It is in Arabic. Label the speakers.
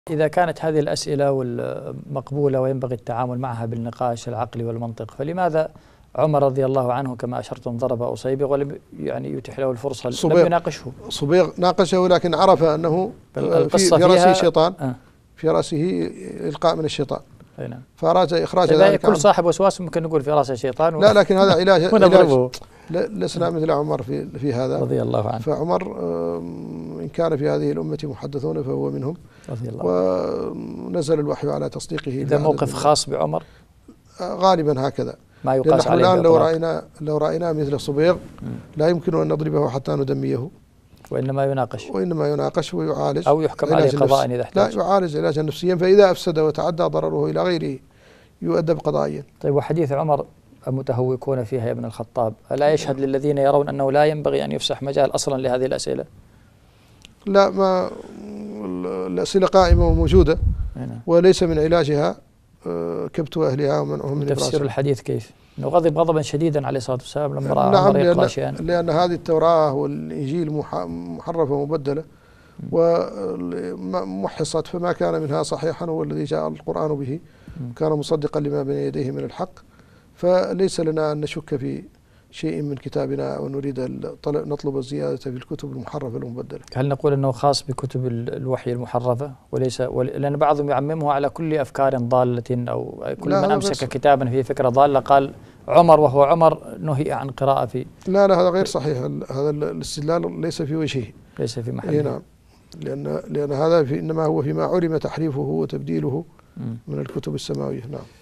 Speaker 1: إذا كانت هذه الأسئلة مقبولة وينبغي التعامل معها بالنقاش العقلي والمنطق، فلماذا عمر رضي الله عنه كما أشرتم ضرب أصيبغ ولم يتح له الفرصة، لم يناقشه؟
Speaker 2: صبيغ ناقشه لكن عرف أنه في رأسه شيطان، في رأسه إلقاء من الشيطان،
Speaker 1: نعم.
Speaker 2: فأراد إخراج ذلك.
Speaker 1: كل صاحب وسواس ممكن نقول في رأسه شيطان
Speaker 2: لا، لكن هذا علاج لسنا مثل عمر في هذا
Speaker 1: رضي الله عنه.
Speaker 2: فعمر إن كان في هذه الأمة محدثون فهو منهم
Speaker 1: رضي الله عنه.
Speaker 2: ونزل الوحي على تصديقه.
Speaker 1: إذا موقف خاص بعمر
Speaker 2: غالبا هكذا،
Speaker 1: ما يقاس عليه.
Speaker 2: الآن لو رأينا مثل صبيغ لا يمكن أن نضربه حتى ندميه، وإنما يناقش ويعالج
Speaker 1: أو يحكم عليه قضاء إذا احتاج.
Speaker 2: لا، يعالج علاجا نفسيا، فإذا أفسد وتعدى ضرره إلى غيره يؤدب قضائيا.
Speaker 1: طيب، وحديث عمر المتهوكون فيها يا ابن الخطاب ألا يشهد للذين يرون أنه لا ينبغي أن يفسح مجال أصلا لهذه الأسئلة؟
Speaker 2: لا، ما الأسئلة قائمة وموجودة، وليس من علاجها كبت أهلها ومنعهم من إبراسها.
Speaker 1: تفسير الحديث كيف؟ أنه غضب غضبا شديدا عليه الصلاة والسلام لما رأى عمر يقرأ شيئا.
Speaker 2: لأن هذه التوراة والإنجيل محرفة ومبدلة ومحصت، فما كان منها صحيحا هو الذي جاء القرآن به، كان مصدقا لما بين يديه من الحق، فليس لنا أن نشك في شيء من كتابنا ونريد نطلب الزيادة في الكتب المحرفة المبدلة.
Speaker 1: هل نقول أنه خاص بكتب الوحي المحرفة لأن بعضهم يعممه على كل أفكار ضالة، أو كل من أمسك كتابا فيه فكرة ضالة قال عمر وهو عمر نهي عن قراءة فيه؟
Speaker 2: لا، هذا غير صحيح، هذا الاستدلال ليس في وجهه،
Speaker 1: ليس في محله.
Speaker 2: نعم، لأن هذا إنما هو فيما علم تحريفه وتبديله من الكتب السماوية. نعم.